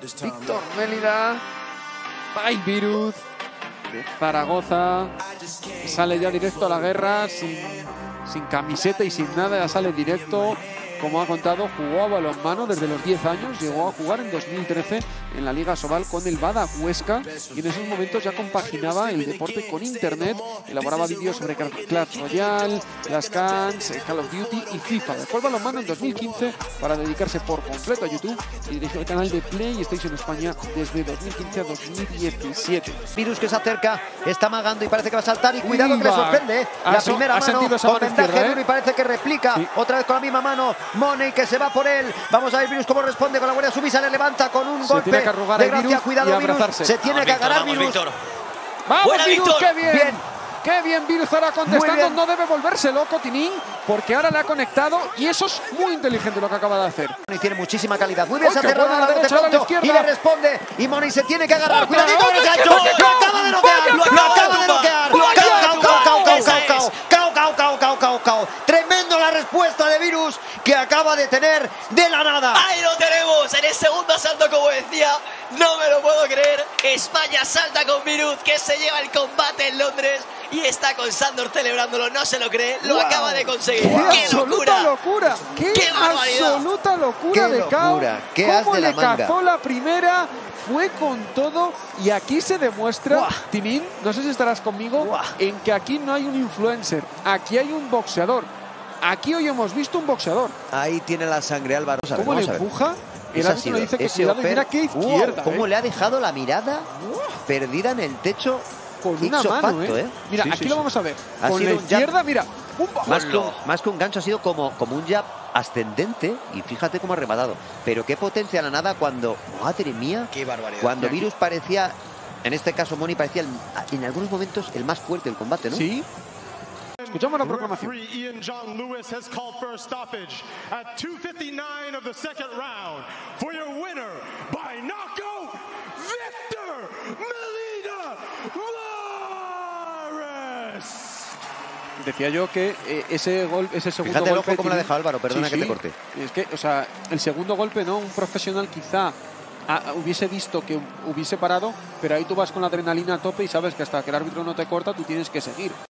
Víctor Mélida, by Virus de Zaragoza, sale ya directo a la guerra sin camiseta y sin nada, ya sale directo. Como ha contado, jugó a balonmano desde los 10 años, llegó a jugar en 2013 en la Liga Sobal con el Bada Huesca y en esos momentos ya compaginaba el deporte con internet, elaboraba vídeos sobre Clash Royale, las Cans, Call of Duty y FIFA. Dejó el balonmano en 2015 para dedicarse por completo a YouTube y dirigió el canal de PlayStation España desde 2015 a 2017. Virus que se acerca, está amagando y parece que va a saltar y cuidado que le sorprende. La primera mano con vendaje y parece que replica otra vez con la misma mano. Money que se va por él. Vamos a ver Virus cómo responde con la Guardia Sumisa. Le levanta con un golpe de gracia. Cuidado Virus. Se tiene que agarrar Virus. ¡Vamos Virus! ¡Qué bien! ¡Qué bien Virus ahora contestando! No debe volverse loco Tinín porque ahora le ha conectado y eso es muy inteligente lo que acaba de hacer. Y tiene muchísima calidad. Muy bien, se hace a la derecha a la izquierda. Y le responde. Y Money se tiene que agarrar. ¡Cuidadito con ese gancho! ¡Lo acaba de noquear! ¡Lo acaba de noquear! ¡Cao! Tremendo la respuesta de Virus que acaba de tener de la nada. Ahí lo tenemos en el segundo asalto, como decía. No me lo puedo creer. España salta con Virus, que se lleva el combate en Londres y está con Sandor celebrándolo. No se lo cree, lo acaba de conseguir. ¡Qué locura! ¡Qué absoluta locura de Cao! ¿Cómo le cazó la primera? Fue con todo y aquí se demuestra, Tinín, no sé si estarás conmigo, en que aquí no hay un influencer, aquí hay un boxeador. Aquí hoy hemos visto un boxeador. Ahí tiene la sangre Álvaro. ¿Cómo le empuja? El árbitro le dice que cuidado y mira qué izquierda. ¿Cómo le ha dejado la mirada perdida en el techo? Con una mano, Mira, aquí lo vamos a ver. Con la izquierda, mira. Más que un gancho ha sido como un jab ascendente y fíjate cómo ha rematado. Pero qué potencia a la nada cuando, madre mía, qué barbaridad. Cuando Virus parecía, en este caso Money parecía en algunos momentos el más fuerte del combate, ¿no? Sí. Escuchamos la proclamación. Ian John Lewis has called for a stoppage at 2:59 of the second round for your winner by knockout, Víctor Mélida Lores. Decía yo que ese segundo Fíjate golpe... el ojo cómo le ha dejado Álvaro, perdona que te corte. Es que, o sea, el segundo golpe, ¿no? Un profesional quizá hubiese visto que hubiese parado, pero ahí tú vas con la adrenalina a tope y sabes que hasta que el árbitro no te corta, tú tienes que seguir.